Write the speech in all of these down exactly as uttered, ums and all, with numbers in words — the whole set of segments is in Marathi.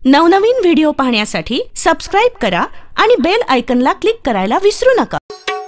नवनवीन व्हिडिओ पाहण्यासाठी सबस्क्राइब करा आणि बेल आयकॉनला क्लिक करायला विसरू नका।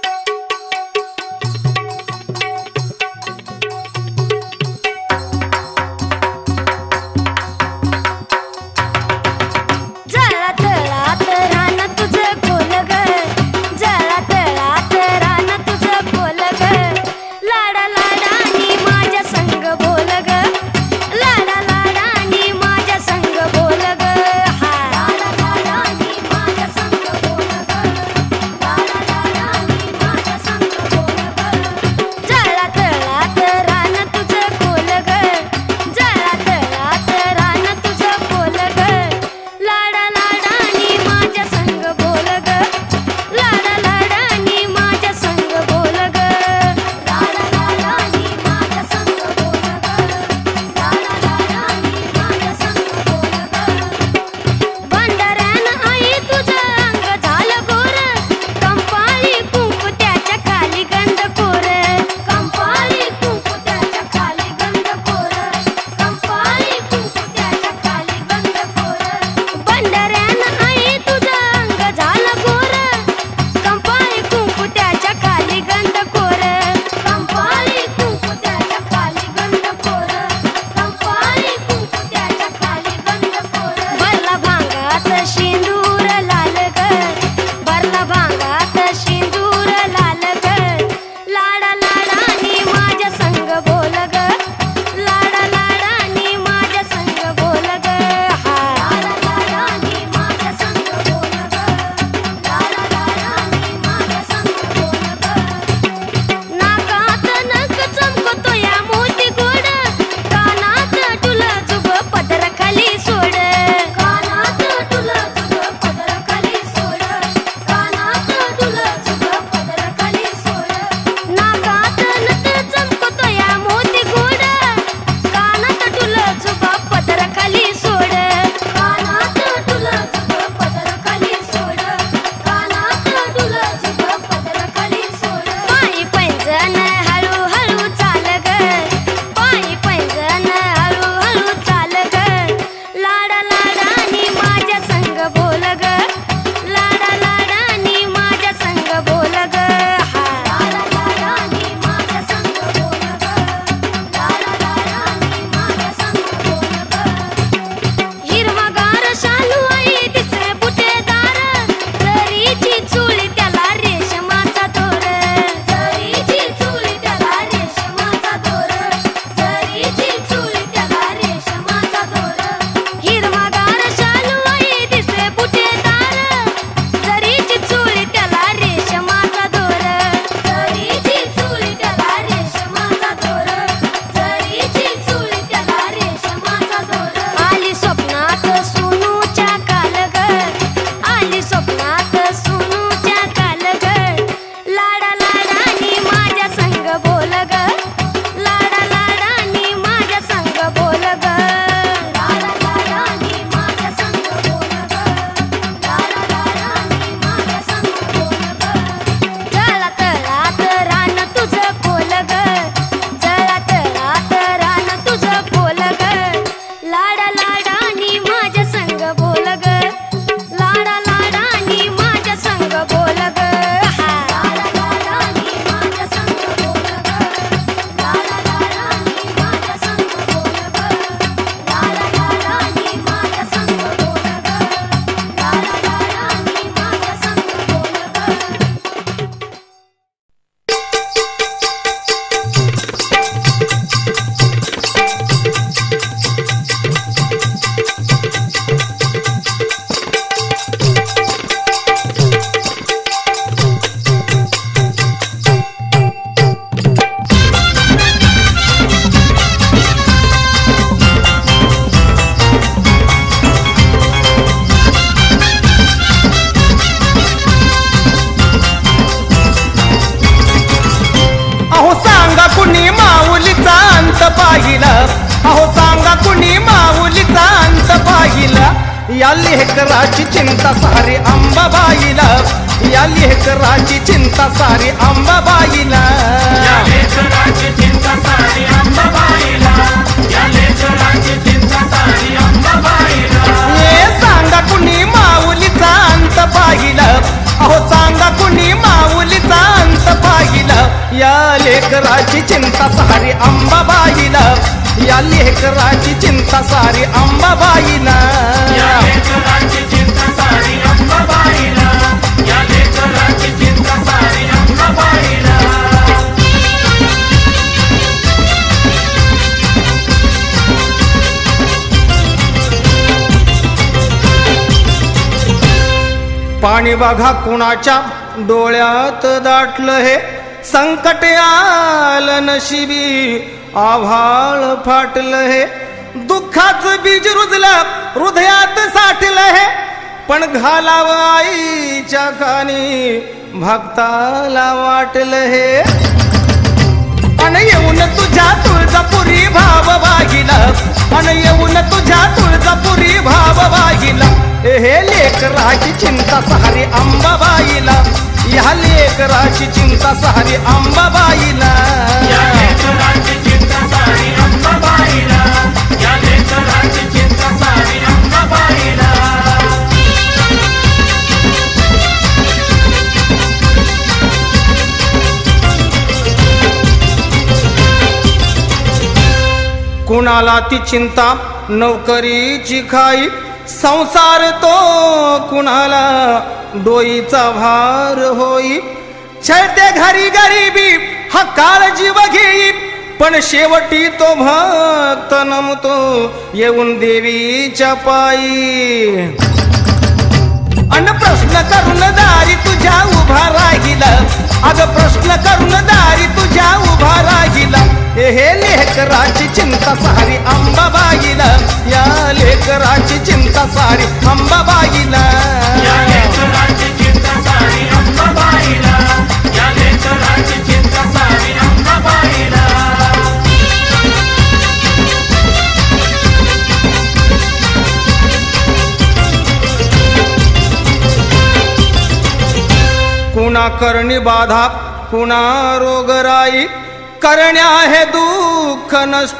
अहो सांगा कुणी माऊलीचा अंत पाहिला, या लेकराची चिंता सारी अंबाबाईला, या लेकराची चिंता सारी अंबाबाईला, या लेकराची चिंता सारी अंबाबाईला, या लेकराची चिंता सारी अंबाबाईला। लेकराची चिंता सारी अंबाबाईला, या लेकराची चिंता सारी अंबाबाईला. या लेकराची चिंता सारी अंबाबाईला, या लेकराची चिंता सारी अंबाबाईला. पाणी बघा कुणाच्या डोळ्यात दाटलं हे, संकट आलं नशिबी आभाळ फाटलं हे, दुःखाचं बीज रुजलं हृदयात साठलं हे, पण घालावं आईच्या कानी भक्ताला वाटलं हे. अन येऊन तुझ्या तुळजापुरी भाव वाहिला, अन येऊन तुझ्या तुळजापुरी भाव वाहिला. हे लेकराची चिंता सारी अंबाबाईला, या लेकराची चिंता सारी अंबाबाईला. या लेकराची चिंता सारी अंबाबाईला, या लेकराची चिंता सारी अंबाबाईला. कुणाला ती चिंता नोकरीची खाई, संसार तो कुणाला डोईचा भार होई. छळते घरी गरिबी हा काळ जीव घेई, पण शेवटी तो भक्त नमतो येऊन देवीच्या पायी. अन प्रश्न करून दारी तुझ्या उभा राहिला, अग प्रश्न करून दारी तुझ्या उभा राहिला. हे लेकराची चिंता सारी अंबाबाईला, या लेकराची चिंता सारी अंबाबाईला. या लेकराची चिंता सारी अंबाबाईला, या लेकराची चिंता सारी अंबाबाईला. कुणा करणी बाधा कुणा रोगराई, करण्या हे दुःख नष्ट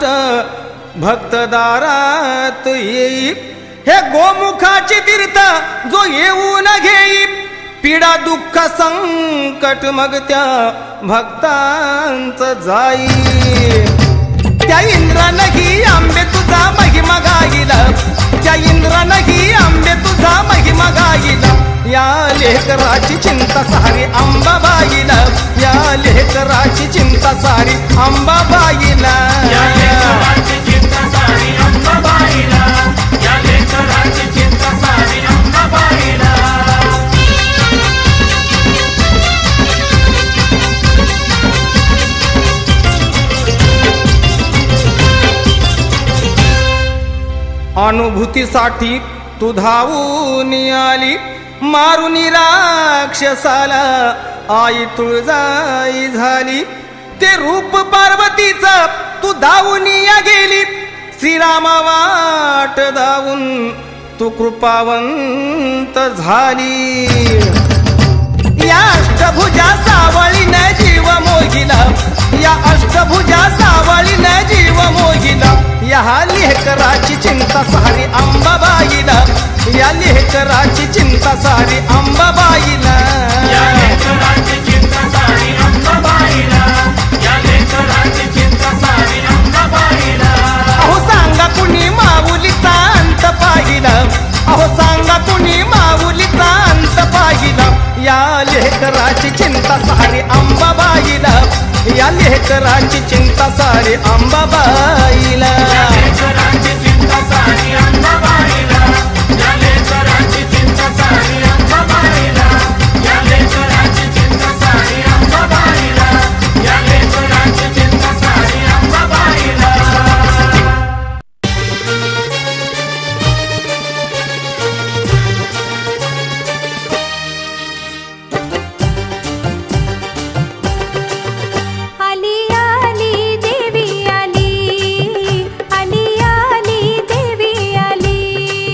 भक्तदारात येई. हे गोमुखाची तीर्थ जो येऊन घेई, पीडा दुःख संकट मग त्या भक्तांच जाई. त्या इंद्रानही आंबे तुझा महिमा गाईला, त्या इंद्रानही आंबे तुझा महिमा गाईला. या लेकराची चिंता सारी अंबाबाईला, या लेकराची चिंता सारी अंबाबाईला. या लेकराची चिंता सारी अंबाबाईला, या लेकराची चिंता सारी अंबाबाईला. अनुभूतीसाठी तू धावून आली, मारुनी राक्षसाला आई तुळजाई झाली. ते रूप पार्वतीचं तू धावून या गेली, श्रीरामा वाट धावून तू कृपावंत झाली. या अष्टभुजा सावळीने जीव मोहिला, या अष्टभुजा सावळीने जीव मोहिला. या लेकराची चिंता सारी अंबाबाईला, या लेकराची चिंता सारी अंबाबाईला. या लेकराची चिंता सारी अंबाबाईला, या लेकराची चिंता सारी अंबाबाईला. अहो सांगा कुणी माऊलीचा अंत पाहिला, अहो सांगा कुणी माऊलीचा अंत पाहिला. या लेकराची चिंता सारी अंबाबाईला, या लेकराची चिंता सारी अंबाबाईला. या लेकराची चिंता सारी अंबाबाईला, या लेकराची चिंता सारी अंबाबाईला. या लेकराची चिंता सारी अंबाबाईला, या लेकराची चिंता सारी अंबाबाईला. आली आली देवी आली, आली आली देवी आली.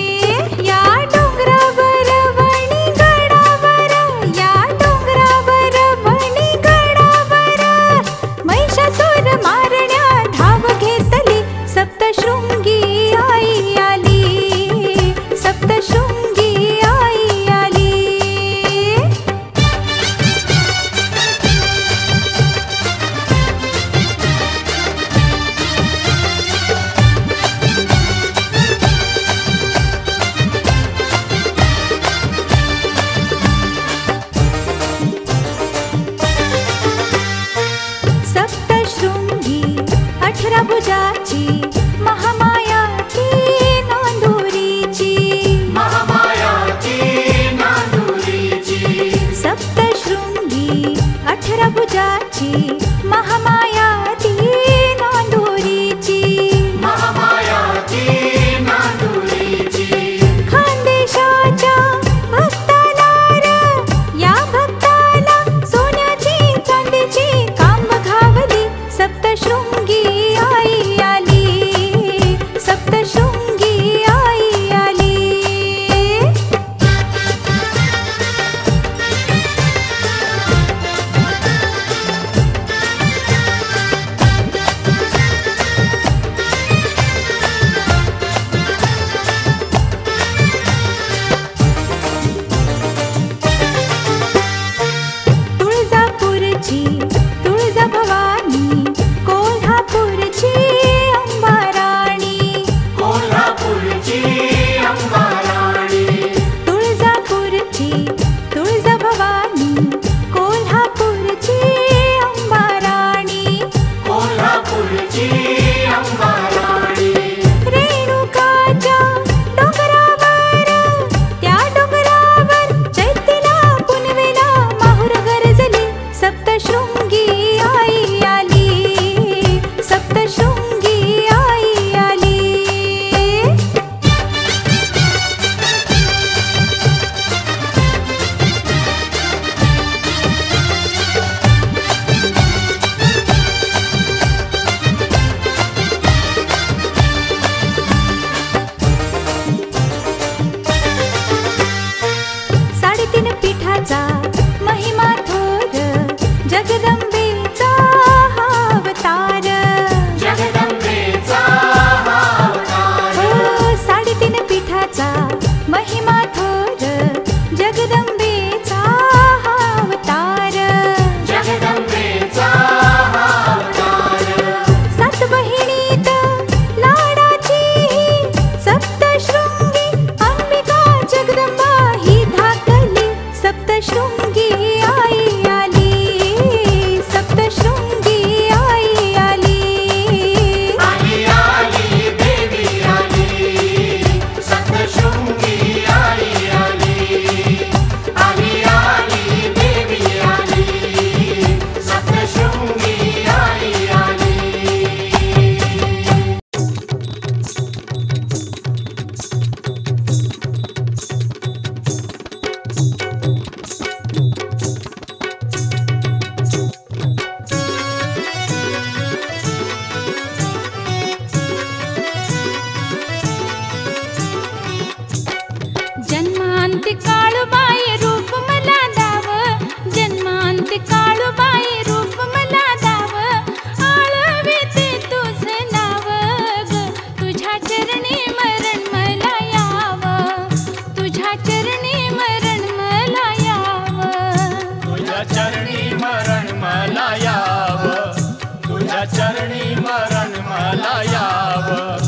जन्मांती काळूबाई रूप मला दाव, जन्मांती काळूबाई रूप मला दाव, आळविते तुझं नाव ग, तुझ्या चरणी मरण मला यावं, तुझ्या चरणी मरण मला यावं, तुझ्या चरणी मरण मला यावं, तुझ्या चरणी मरण मला यावं.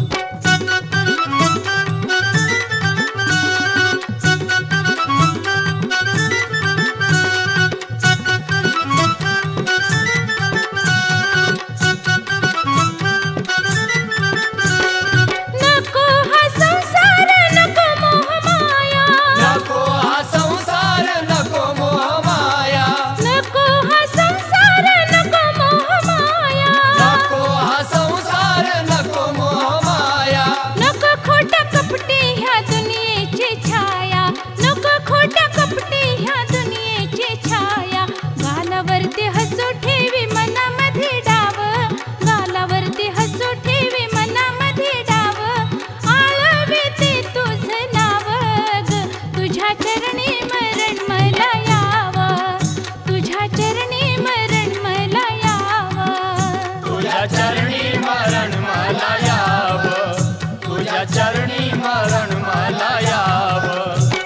नको हा संसार नको मोहमाया, नको हा संसार नको मोहमाया, नको हा संसार नको मोहमाया, नको हा संसार नको मोहमाया, नको खोटा कपटी ह्या दुनियेची छाया, नको खोटा कपटी ह्या दुनियेची छाया, गालावरती हसू ठेवी मनामध्ये डाव, गालावरती हसू ठेवी मनामध्ये डाव, आळविते तुझं नाव ग, तुझ्या चरणी मरण मला यावं, तुझ्या चरणी मरण मला यावं, तुझ्या चरणी मरण मला यावं, तुझ्या चरणी मरण मला यावं.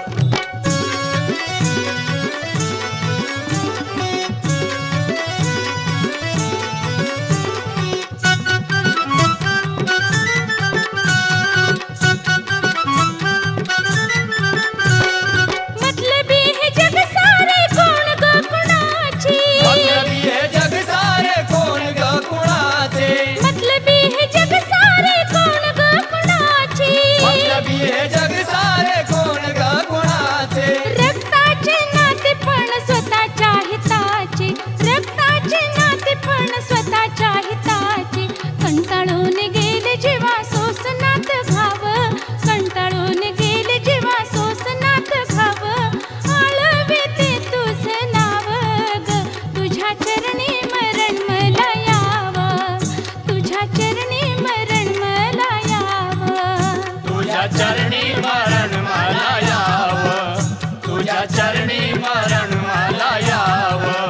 मतलबी हे जग सारे कोण ग कुणाची, मतलबी हे जग सारे कोण ग कुणाचे, मतलबी हे जग सारे कोण ग कुणाची, मतलबी हे जग सारे कोण ग कुणाचे, रक्ताचे नाते पण स्वतःच्या हिताचे, रक्ताचे नाते पण स्वतःच्या हिताचे, कंटाळून गेले जीवा सोसनात घाव, कंटाळून गेले जीवा सोसनात घाव, आळविते तुझं नाव ग, तुझ्या चरणी मरण मला यावं, तुझ्या चरणी मरण मला यावं, तुझ्या चरणी मरण मला यावं, तुझ्या चरणी मरण मला यावं.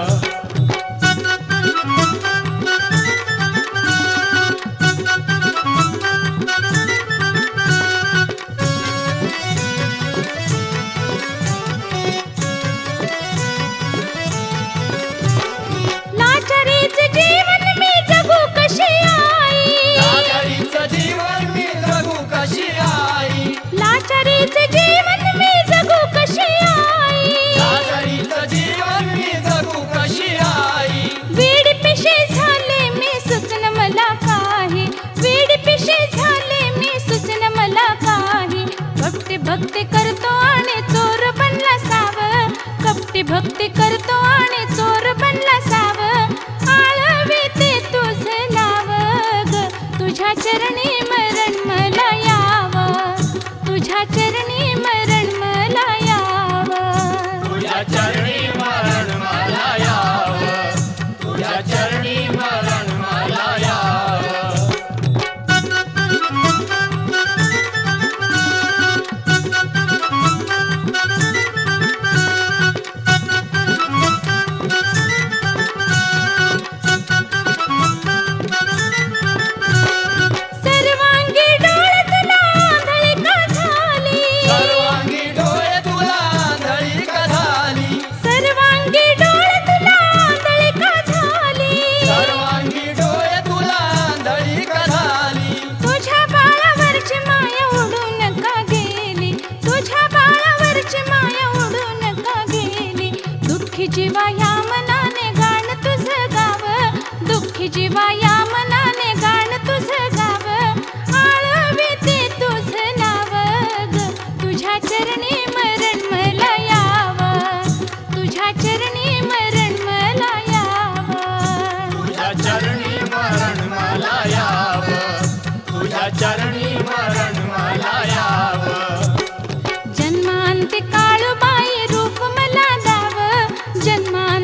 लाचारीचं जीवन मी जगू कशी आई, लाचारीचं जीवन मी जगू कशी आई, लाचारीचं जीवन मी जगू कशी आई, लाचारीचं जीवन मी जगू कशी आई, वीड पिशे झाले मी सुचन मला काही, वीड पिशे झाले मी सुचन मला काही, कपटी भक्ती करतो आणि चोर बनला साव, कपटी भक्ती करतो आणि चोर बनला साव, आळविते तुझं नाव ग, तुझ्या चरणी मरण मला यावं, तुझ्या चरणी मरण मला यावं, तुझ्या चरणी मरण मला यावं, तुझ्या चरणी मरण मला यावं. सर्वांगी डोळे तुला आंधळी का झाली, सर्वांगी डोळे तुला आंधळी का झाली, सर्वांगी डोळे तुला आंधळी का झाली, सर्वांगी डोळे तुला आंधळी का झाली, तुझ्या बाळावरची माया उडून का गेली, तुझ्या बाळावरची माया उडून का गेली, दुःखी जीवा या मनाने गाण तुझं गाव, दुःखी जीवा या मनाने गाण तुझं गाव, आळविते तुझं नाव ग, तुझ्या चरणी मरण मला यावं, तुझ्या चरणी मरण मला यावं, तुझ्या चरणी मरण मला यावं, तुझ्या चरणी मरण मला यावं. जन्मांती काळूबाई रूप मला दाव, जन्मा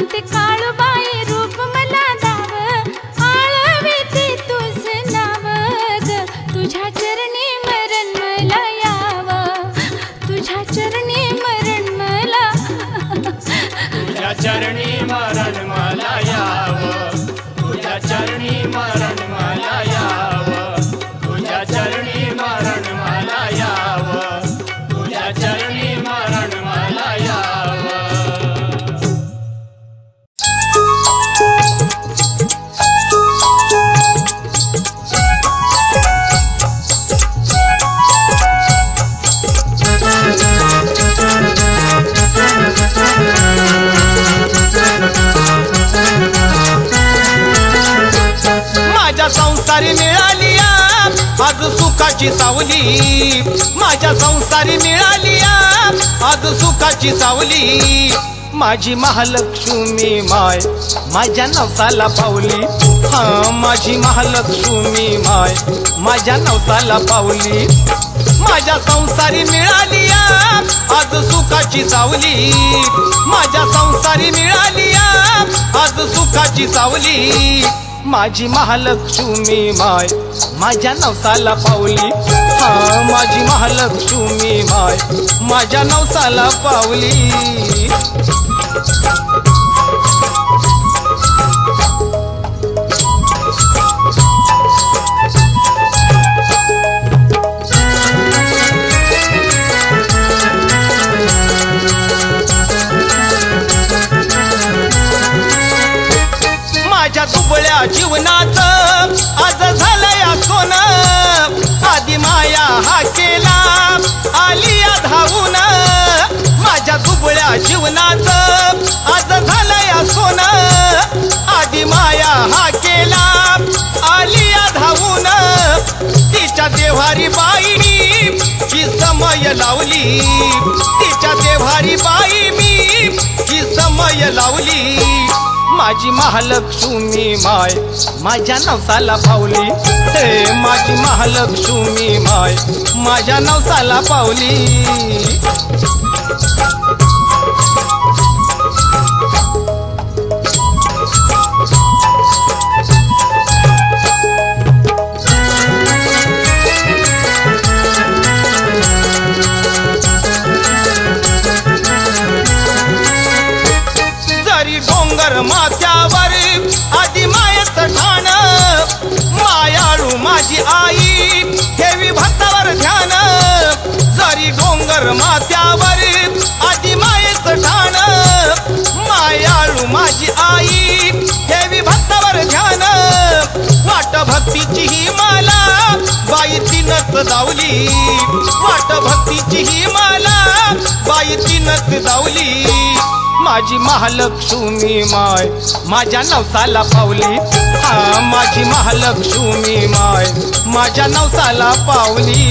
आज सुखाची सावली माझ्या संसारी मिळाली आज सुखाची सावली माझी महालक्ष्मी माय माझ्या नवसाला पावली हा माझी महालक्ष्मी माय माझ्या नवसाला पावली माझ्या संसारी मिळाली आज सुखाची सावली माझ्या संसारी मिळाली आज सुखाची सावली माझी महालक्ष्मी माय माझ्या नवसाला पावली हा माझी महालक्ष्मी माय माझ्या नवसाला पावली माझ्या दुबळ्या जीवनाचं आज झालंय सोनं आधी माया हा केला आली या धावून माझ्या दुबळ्या जीवनाचं आज झालंय सोनं आधी माया हा केला आली या धावून तिच्या देवारी बाई मी ही समय लावली तिच्या देवारी बाई मी ही समय लावली माझी महालक्ष्मी माय माझ्या नवसाला पावली हे माझी महालक्ष्मी माय माझ्या नवसाला पावली डोंगर माथ्यावर आधी मायेचं ठाण मायाळू माझी आई ठेवी भक्तावर ध्यान जरी डोंगर माथ्यावर आधी मायेचं ठाण मायाळू माझी आई ठेवी भक्तावर ध्यान वाट भक्तीची ही मला बाई तीनच दावली वाट भक्तीची ही मला बाई तीनच दावली माझी महालक्ष्मी माय माझ्या नवसाला पावली हा माझी महालक्ष्मी माय माझ्या नवसाला पावली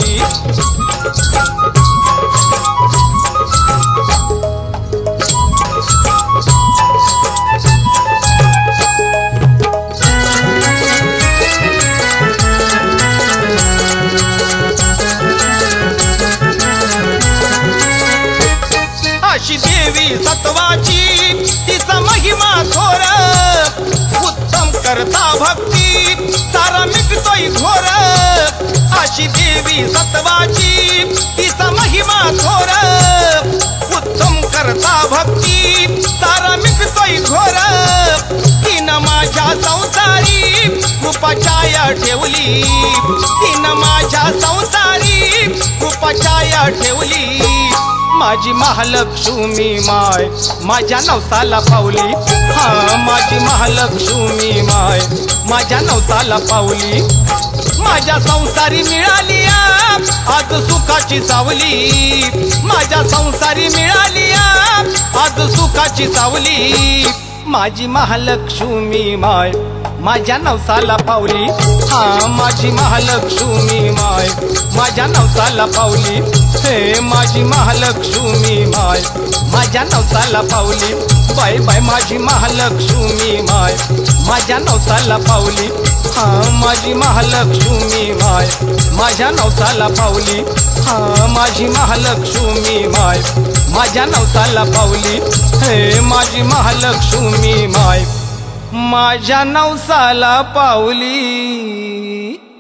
अशी देवी सत्वाची तिचा महिमा थोर उत्तम करता भक्ती सारा मिटतोय घोर अशी देवी सत्वाची तिचा महिमा थोर उत्तम करता भक्ती सारा मिटतोय घोर तिनं माझ्या संसारी कृपाछाया ठेवली तिनं माझ्या संसारी कृपाछाया ठेवली माझी महालक्ष्मी माय माझ्या नवसाला पावली हा माझी महालक्ष्मी माय माझ्या नवसाला पावली माझ्या संसारी मिळाली आज सुखाची सावली माझ्या संसारी मिळाली आज सुखाची सावली माझी महालक्ष्मी माय माझ्या नवसाला पावली हा माझी महालक्ष्मी माय माझ्या नवसाला पावली हे माझी महालक्ष्मी माय माझ्या नवसाला पावली बाय बाय माझी महालक्ष्मी माय माझ्या नवसाला पावली हा माझी महालक्ष्मी माय माझ्या नवसाला पावली हा माझी महालक्ष्मी माय माझ्या नवसाला पावली हे माझी महालक्ष्मी माय माझ्या नवसाला पावली।